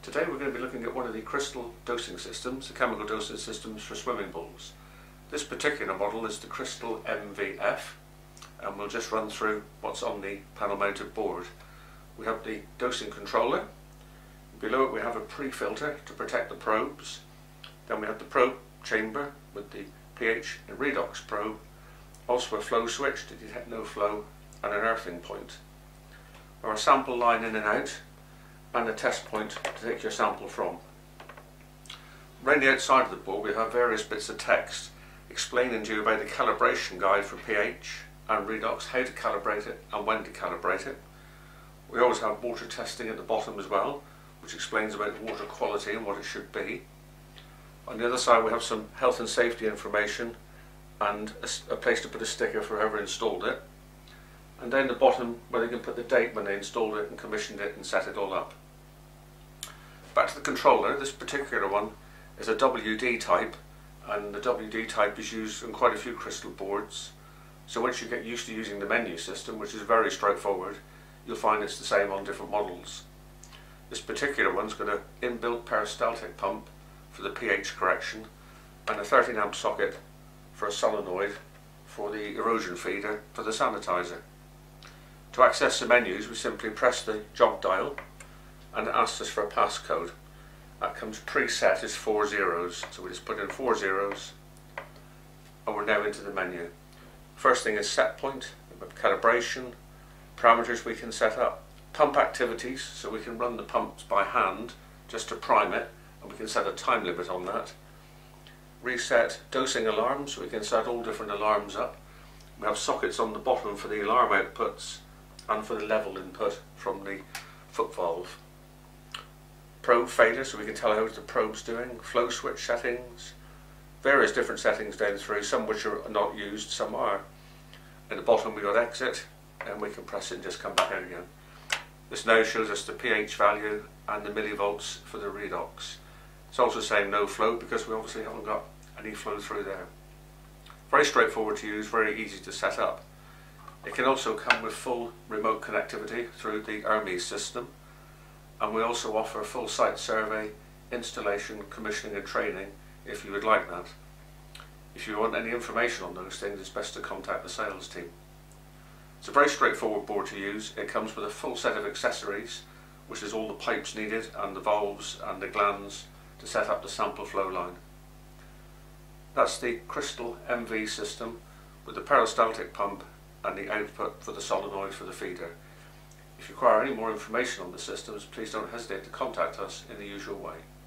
Today we're going to be looking at one of the crystal dosing systems, the chemical dosing systems for swimming pools. This particular model is the crystal MVF, and we'll just run through what's on the panel mounted board. We have the dosing controller. Below it we have a pre-filter to protect the probes. Then we have the probe chamber with the pH and redox probe, also a flow switch to detect no flow and an earthing point. Our sample line in and out, and a test point to take your sample from. Around the outside of the board we have various bits of text explaining to you about the calibration guide for pH and redox, how to calibrate it and when to calibrate it. We always have water testing at the bottom as well, which explains about water quality and what it should be. On the other side we have some health and safety information and a place to put a sticker for whoever installed it. And down the bottom where they can put the date when they installed it and commissioned it and set it all up. Back to the controller. This particular one is a WD type, and the WD type is used on quite a few crystal boards. So once you get used to using the menu system, which is very straightforward, you'll find it's the same on different models. This particular one's got an inbuilt peristaltic pump for the pH correction and a 13 amp socket for a solenoid for the erosion feeder for the sanitizer. To access the menus we simply press the jog dial and it asks us for a passcode. That comes preset as 4 zeros, so we just put in 4 zeros and we're now into the menu. First thing is set point, calibration, parameters we can set up, pump activities, so we can run the pumps by hand just to prime it, and we can set a time limit on that. Reset dosing alarms, so we can set all different alarms up. We have sockets on the bottom for the alarm outputs and for the level input from the foot valve. Probe fader, so we can tell how the probe's doing. Flow switch settings, various different settings down through, some which are not used, some are. At the bottom we got exit, and we can press it and just come back out again. This now shows us the pH value and the millivolts for the redox. It's also saying no flow because we obviously haven't got any flow through there. Very straightforward to use, very easy to set up. It can also come with full remote connectivity through the Hermes system, and we also offer a full site survey, installation, commissioning and training if you would like that. If you want any information on those things, it's best to contact the sales team. It's a very straightforward board to use. It comes with a full set of accessories, which is all the pipes needed and the valves and the glands to set up the sample flow line. That's the crystal MV system with the peristaltic pump and the output for the solenoid for the feeder. If you require any more information on the systems, please don't hesitate to contact us in the usual way.